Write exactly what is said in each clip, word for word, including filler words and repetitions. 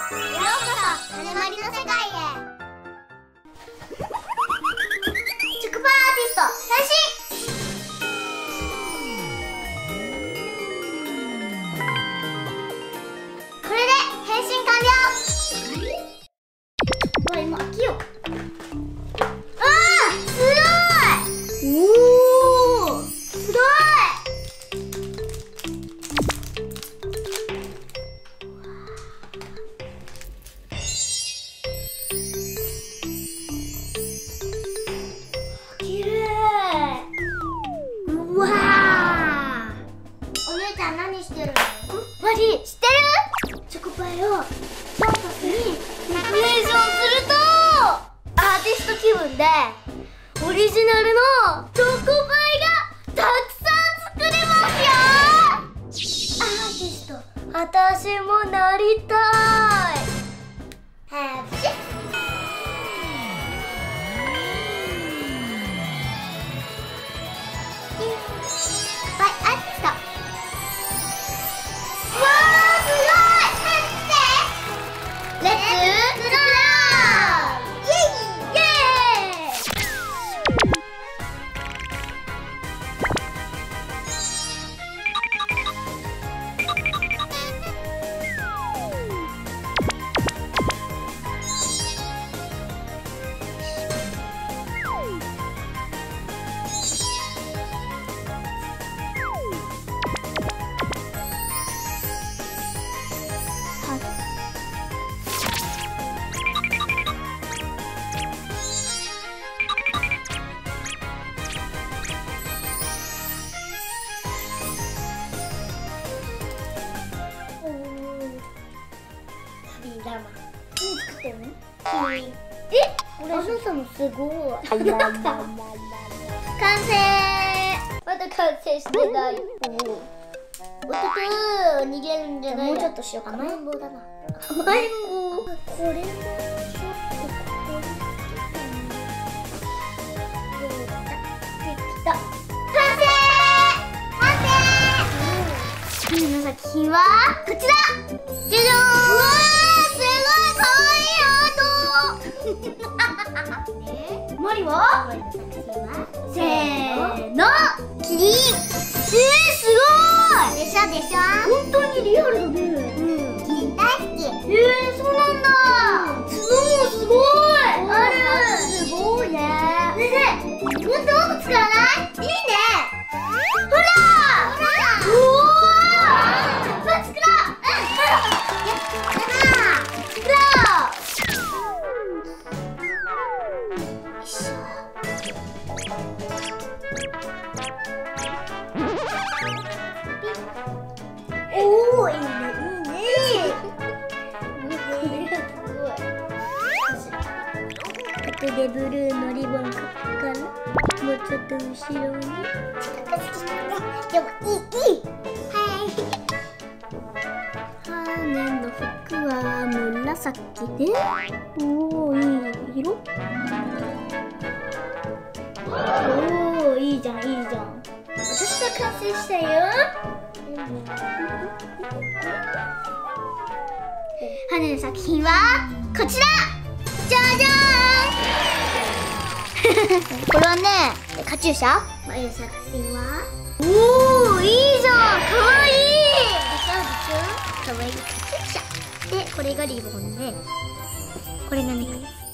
始まりの世界へ。チョコパーアーティスト変身。これで変身完了。わ、今開きよ。あー、すごい。おー、すごい。きれい。うわー。お姉ちゃん何してるの？マリ、知ってる？チョコパイをキャンパスにデコレーションするとアーティスト気分でオリジナルのチョコパイがたくさん作れますよ。アーティスト、私もなりたい。ヘプシッ。はい、アーティスト。わー、すごい。レッツスロー。イエイイエラマ。何作ってるの？え？俺あなたもすごい。完成。まだ完成してない。おっとと逃げるんじゃない？もうちょっとしようかな。甘えん坊だな。甘えん坊。これもちょっとここにつけてみよう。できた。完成。完成。次の作品はこちら。じゃじゃーん。うわー。マリはせーの、キリン。えー、すごいでしょでしょ。本当にリアルだね。うん、キリン大好き。えー、そうなんだ。角もすごいある。すごいね。ねえねえ、もっと多く使わない？いいね。ほらほら。おお、まあ、作ろう。作ろう。おお、いいねいいね。これがすごい。後でブルーのリボンかからもうちょっと後ろに。ちょっと好きだね。でもいいいい。はい。羽の服は紫で。おお、いい色。おお、いいじゃんいいじゃん。私は完成したよ。羽の作品はこちら。じゃじゃーん。これはね、カチューシャ。羽の作品はおお、いいじゃん、かわいいでしょでしょ。かわいいカチューシャで、これがリボンで、これがネックレス。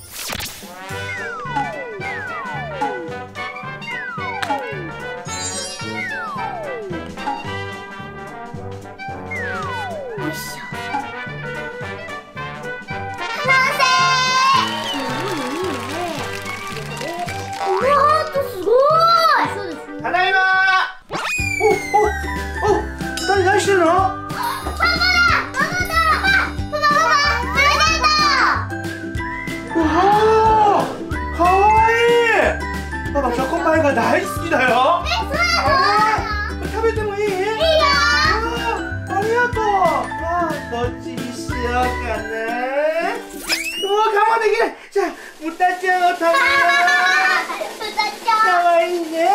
ただいまー。おおお、二人何してるの？パパだ、パパだ、パパパパ、プレゼント。わー、かわいい。パパチョコパイが大好きだよ。え、そうなの？食べてもいい？いいよ。ありがとう。まあ、どっちにしようかね。うわ、我慢できない。じゃあ、豚ちゃんを食べよう。 豚ちゃん。 かわいいね。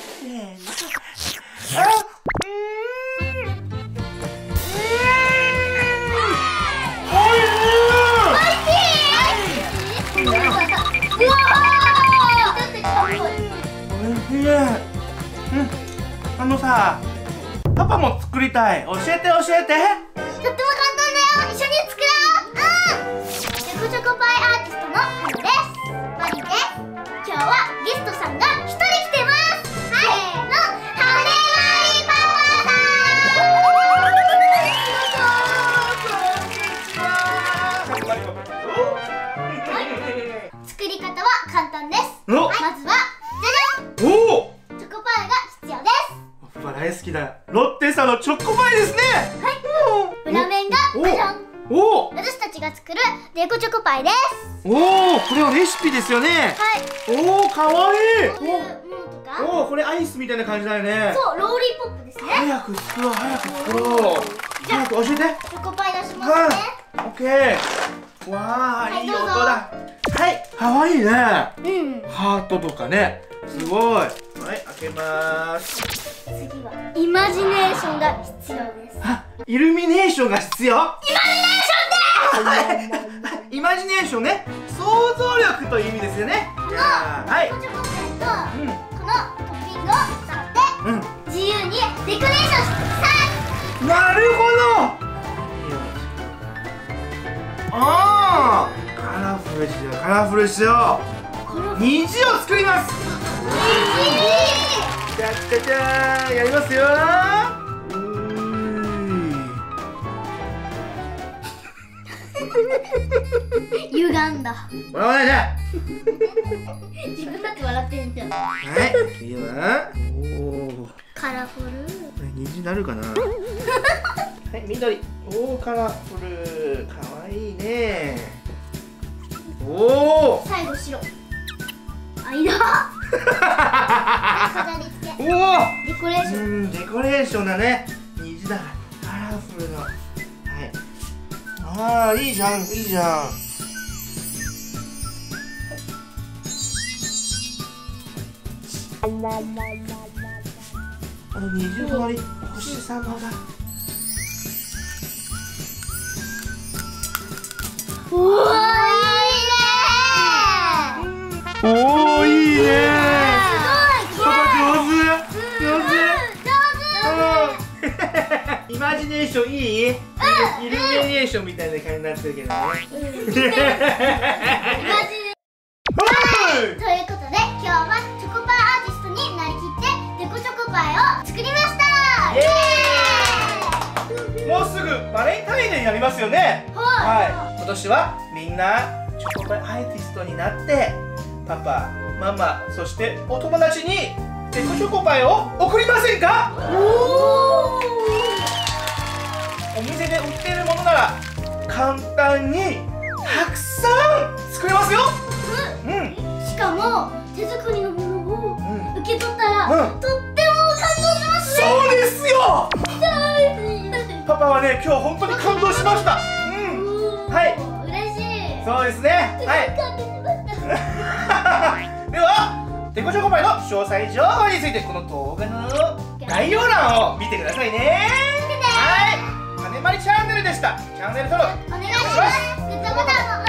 あ、うん、うん、 あのさ、パパも作りたい。教えて教えて。 とっても簡単だよ。一緒に作ろう。うん。デコチョコパイアーティストのハルです。マリです。今日はゲストさんが一人来てます。せーの、ハレマイパパさん。作り方は簡単です。まずはじゃじゃん。 おお。 チョコパイが必要です。 パパ大好きだ。ロッテさんのチョコパイですね。 はい。裏面がじゃじゃん。 おお。 私たちが作るデコチョコパイです。 おお、これはレシピですよね。 はい。 おお、かわいい。 こういうものとか。 おお、これアイスみたいな感じだよね。 そう、ローリーポップですね。 早く作ろう、早く作ろう。早く教えて。 チョコパイ出しますね。 はい。オッケー。わあ、いい音だ。はい、かわいいね。うん。ハートとかね。すごい。はい、開けます。 次はイマジネーションが必要です。 あ、イルミネーションが必要。 イマジネーションです。 イマジネーションね。想像力という意味ですよね。じゃあ、はい。 デコチョコパイとこのトッピングを使って自由にデコレーションしてください。 なるほど。ああ、カラフルしよう、カラフルしよう。虹を作ります。じゃじゃじゃーん、やりますよー。 歪んだ。 笑わないで。 自分だって笑ってるんだよ。 はい、いいわ。おお。 カラフル。 虹なるかな。はい、緑。おお、カラフル。かわいいね。おお。 最後白。間。飾り付け。 おお。 デコレーション。 うん、デコレーションだね。虹だ。カラフルの。はい。ああ、いいじゃん、いいじゃん。あの二重のり星様が。 おお、いいね。 おお、いいね。 すごい。 パパ上手。上手。 上手。 イマジネーションいい？イルミネーションみたいな感じになってるけどね。ということで、今日はチョコパイアーティストになりきってデコチョコパイを作りました。 イエーイ。もうすぐバレンタインデーになりますよね。はい。今年はみんなチョコパイアーティストになってパパ、ママ、そしてお友達にデコチョコパイを送りませんか？おー。お店で売っているものなら簡単にたくさん作れますよ。うん。 しかも手作りのものを受け取ったら、うん、とっても感動しますね。 そうですよ。パパはね、今日本当に感動しました。うん。はい。 嬉しい。 そうですね。はい。では、デコチョコパイの詳細情報についてこの動画の概要欄を見てくださいね。はい。かねまりチャンネルでした。チャンネル登録お願いします。グッドボタンも